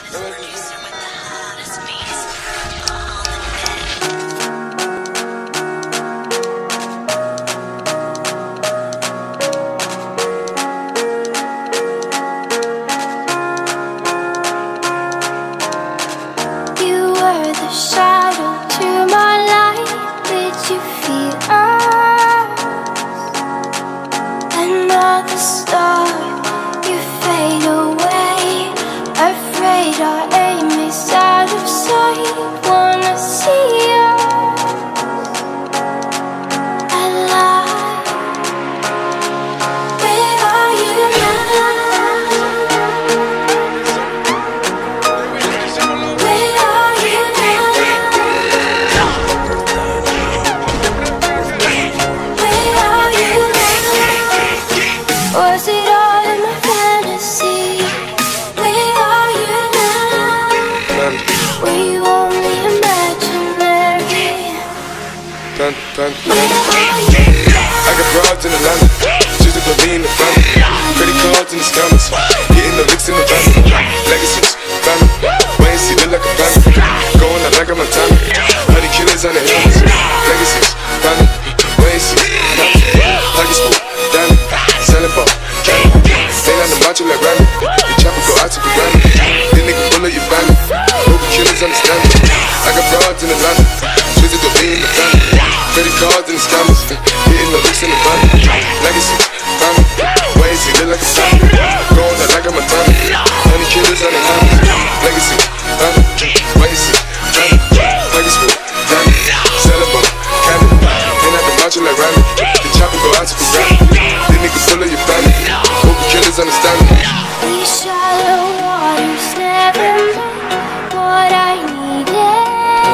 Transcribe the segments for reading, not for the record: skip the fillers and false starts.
I got broads in Atlanta, just to put me in the family. Credit cards in the scammers, getting the licks in the van. Legacies, family, wait and see, look like a family. Going out like I'm a Montana, honey killers on the helmets. Legacies, family, wait and see, family. Pockets full, diamond, selling ball, candy. Ain't on the macho like Randy, the chopper go out to the Grammy. This nigga full of your family, hope the killers understand me. I got broads in Atlanta, just to be in the family. Credit cards and the scammers, hitting the looks in the van. Legacy, family, wait and see, look like a family. Going out like I'm a Montana, honey killers on the helmets. Legacy, family, wait and see, family. Pockets full, diamond, selling ball, candy. Ain't out the macho like Randy, the chopper go out to the Grammy. This nigga full of your family, hope the killers understand me. These shallow waters never meant what I needed.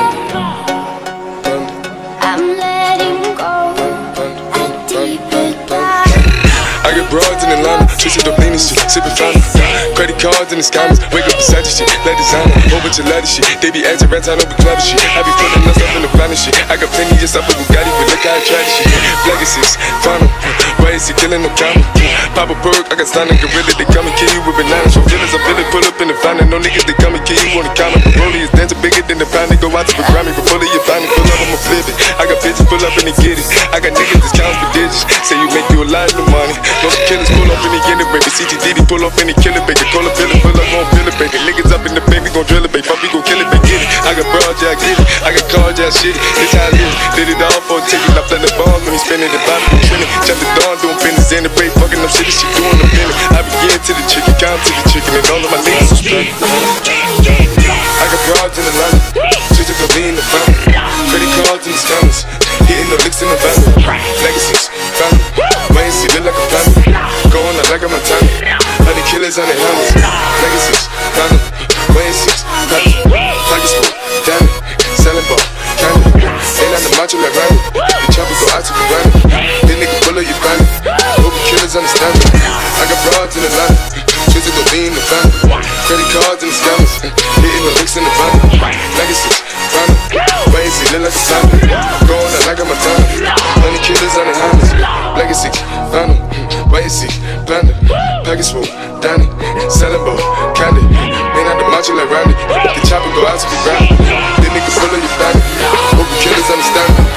I'm letting go a deeper dive. I get broads in Atlanta, twisted up lean and shit, sippin' fountain. Credit cards and the scammers, wake up beside your shit, let designer, whole bunch of ladder shit. They be acting rats, I know we clever shit. I be putting us up in the planet shit. I got plenty of stuff with Bugatti, but look how I try this shit. Legacies, final, why is he killing no comma? Pop a perk, I got stunning gorilla, they come and kill you with bananas. From feelings, I'm feeling, pull up in the fountain. No niggas, they come and kill you on the counter. The rollie is dancing bigger than the pound. They go out to the Grammy, but full of your family, pull up, I'ma flip it. I got bitches, pull up and they get it. I got niggas that count for digits, say you make you a lot of money. No killers, pull up and they get it, baby. CTD, pull up and they kill it, baby. Call a villain, pull up, gon' feel it, baby. Niggas up in the bank, we gon' drill it, baby. Fuck, we gon' kill it, baby. Get it. I got broad, yeah, I get it. I got cards, yeah, shit it. This how I live. Did it all for a ticket. I play the ball when he spinning the bottom, we trending. Jump the dawn, doing business in the break, fucking up shit, she doing the minute. I begin to the chicken, count to the chicken, and all of my niggas are straight. I got broads in Atlanta, just to be in the family. Credit cards and the scammers, hitting the licks in the van. Legacies, family, wait and see, look like a family. Going out like a Montana, honey killers on the helmets. Legacies, family, wait and see, family. Pockets full, diamond, selling ball, candy. Ain't on the macho like Randy, the chopper go out to the Grammy. This nigga full of your family, hope the killers understand me. I got broads in Atlanta, just to be in the family. Credit cards and the scammers, hitting the licks in the van. Legacies, family, wait and see, look like a family. Going out like a Montana, honey killers on the helmets. Legacies, family, wait and see, planet. Package full, Danny, selling ball, candy. Ain't out the macho like Randy, the chopper go out to the Grammy. This nigga full of your family, hope the killers understand me.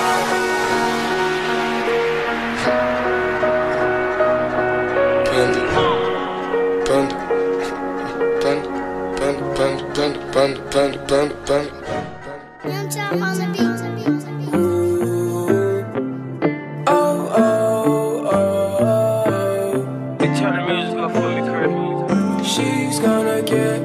She's gonna get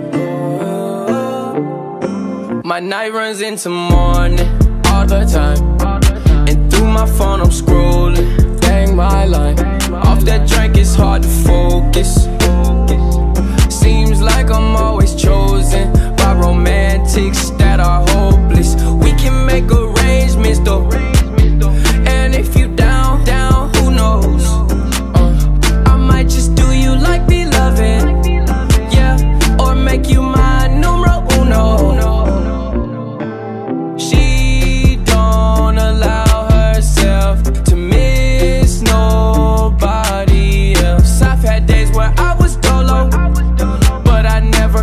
my night runs into morning all the time, and through my phone I'm scrolling, bang my line. Off that drink it's hard to focus. Seems like I'm always chosen by romantics that are hopeless. We can make arrangements though, and if you down, who knows? I might just do you like beloved, yeah, or make you my numero uno. She don't allow herself to miss nobody else. I've had days where I was dolo, but I never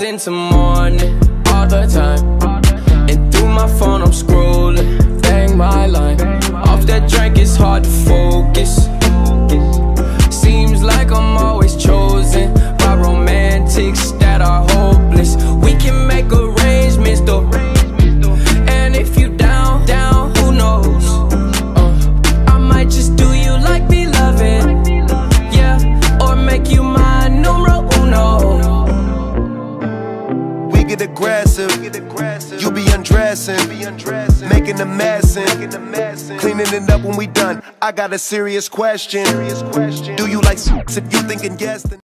into morning all the time. And through my phone I'm scrolling, bang my line. Off that drink it's hard to focus. Seems like I'm always chosen by romantics that are hopeless. We can make arrangements though, and if you down, who knows? I might just do you like me loving, yeah, or make you my numero uno. We get aggressive, you be undressing, making a mess and cleaning it up when we done. I got a serious question. Do you like sex? If you thinking yes, then